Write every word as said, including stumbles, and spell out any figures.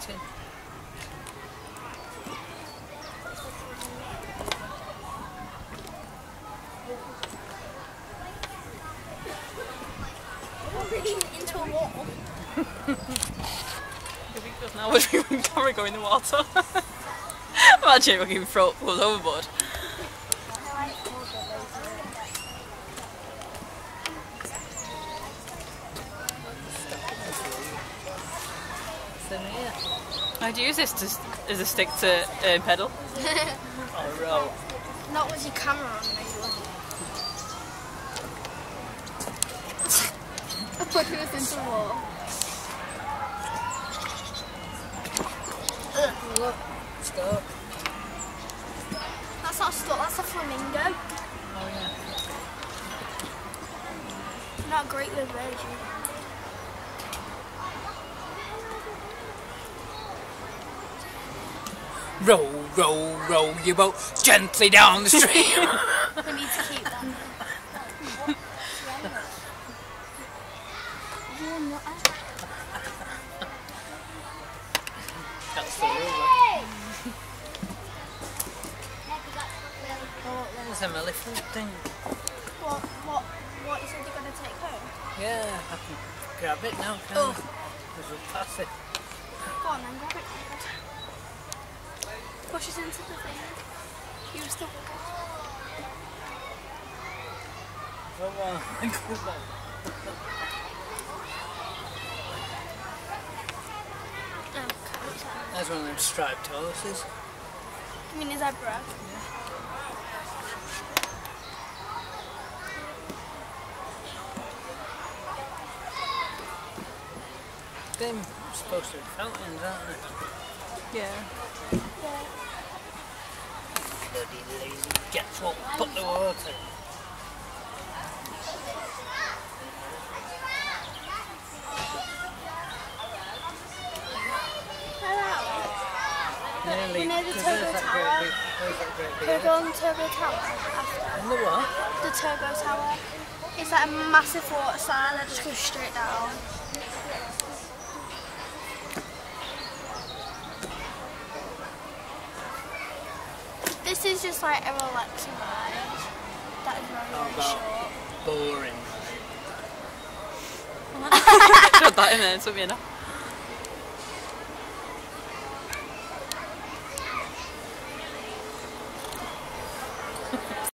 exciting. Into a wall. Because now we're doing camera go in the water. Imagine if we can throw us overboard. How do you use this to, as a stick to uh, pedal? Or row? Not with your camera on, maybe. I put this into the wall. Look, stuck. That's not stuck, that's a flamingo. Oh yeah. Not great with birds. Row, row, row your boat gently down the stream. We need to keep that. That's the rule. There's an elephant thing. What, what, what you said you're going to take home? Yeah, I can grab it now, can Oh. I? Because we'll pass it. Go on then, grab it. Push it into the thing. Use the hook. Oh, wow. That's one of them striped horses. You mean a zebra? Yeah. Them supposed to be fountains, aren't they? Yeah. Yeah. Bloody lazy jets won't put the water. Nearly. You know the There's Turbo that Tower? great big- there's that great big Can we go on the Turbo Tower after? And the what? The Turbo Tower. It's like a massive water slide that just goes straight down. This is just like a relaxing ride. That is very, very about short. boring. Put that in there, it took me enough.